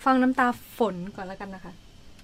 ฟังน้ำตาฝนก่อนแล้วกันนะคะ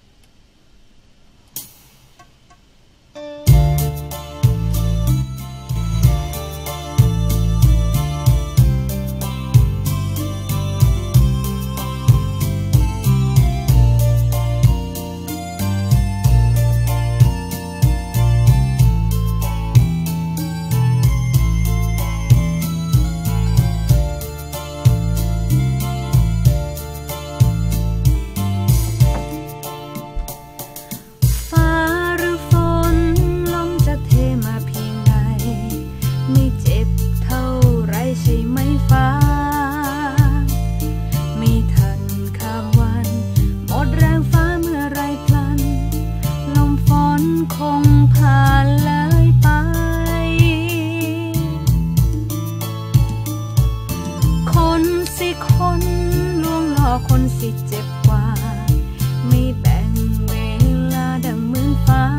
คนสิเจ็บกว่าไม่แบ่งเวลาดังเหมือนฟ้า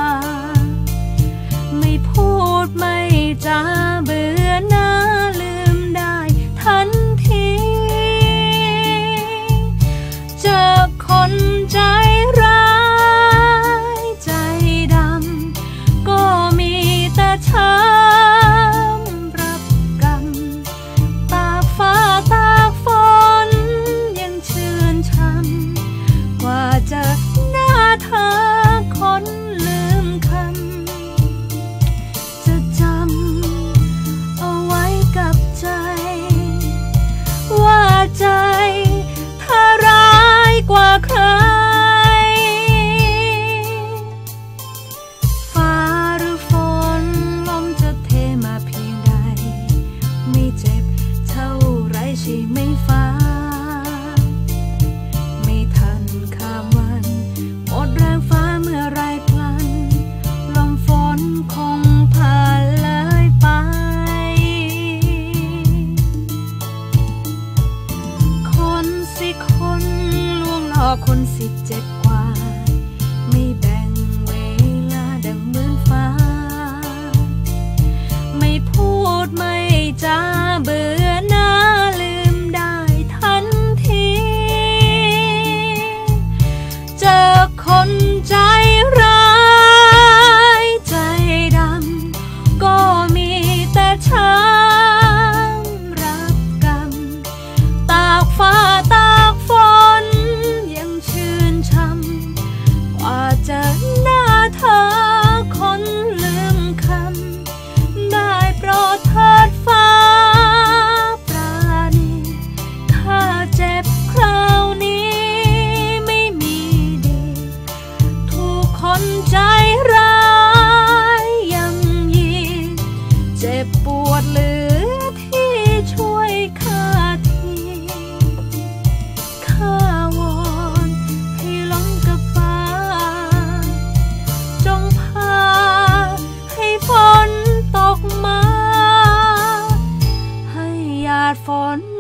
ไม่พูดไม่จาเบื่อหน้าลืมได้ทันทีเจอคนใจร้ายใจดำก็มีแต่ช้ำรับกรรมตากฟ้าตากฝนกว่าจะหน้าเธอคนลืมคำจะจำเอาไว้กับใจว่าใจเธอร้ายกว่าใครฟ้าหรือฝนลมจะเทมาเพียงใดไม่เจ็บเท่าไรใช่ไหมฟ้าคนสิเจ็บกว่าไม่แบ่งเวลาดังเหมือนฟ้าไม่พูดไม่จาเบื่อหน้าลืมได้ทันทีเจอคนใจร้ายใจดำก็มีแต่ช้ำรับกรรมตากฟ้าตากฝนจะหน้าเธอคนลืมคำได้โปรดเถิดฟ้าปราณีข้าเจ็บคราวนี้ไม่มีดีถูกคนใจร้ายย่ำยีเจ็บปวดเหลือที่ช่วยข้าทีข้าวอนให้ล้มกับฟ้าฝนตกมาให้หยาดฝน